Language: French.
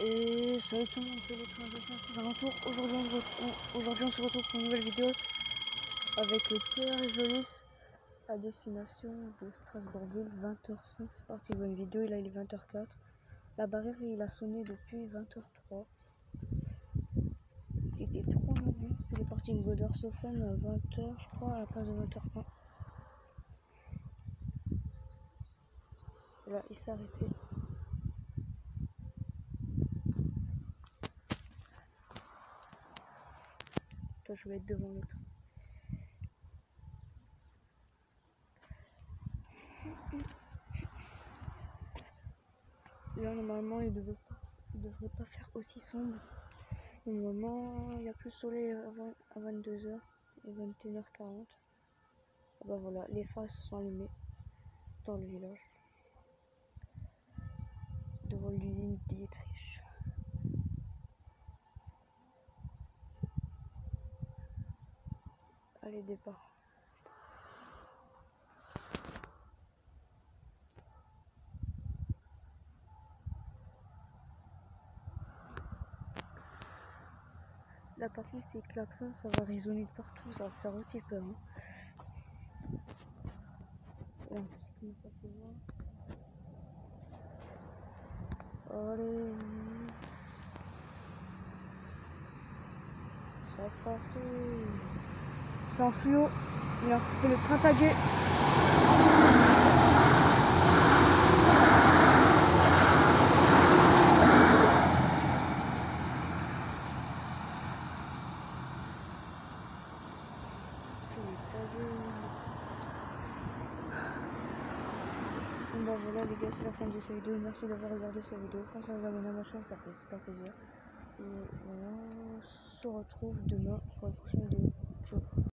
Et salut tout le monde, c'est le train de ces alentours. Aujourd'hui on se retrouve pour une nouvelle vidéo avec le TR Jolis à destination de Strasbourg-Ville, 20h05. C'est parti pour une vidéo, là il est 20h04. La barrière il a sonné depuis 20h03. Il était trop long. C'est les parties de Godard-Sofen à 20h je crois, à la place de 20h01. Là il s'est arrêté. Attends, je vais être devant le train. Là normalement il devrait pas faire aussi sombre. Normalement il y a plus de soleil à 22h et 21h40. Et ben voilà, les phares se sont allumés dans le village devant l'usine Dietrich. Allez, départ. Là par contre ces klaxons ça va résonner de partout, ça va faire aussi peur hein. Là, comment ça peut voir. Allez, ça va partout. C'est en fluo, c'est le train tagué. Bon voilà les gars, c'est la fin de cette vidéo, merci d'avoir regardé cette vidéo, pensez à vous abonner à ma chaîne, ça fait super plaisir. Et voilà, on se retrouve demain pour la prochaine vidéo. Ciao.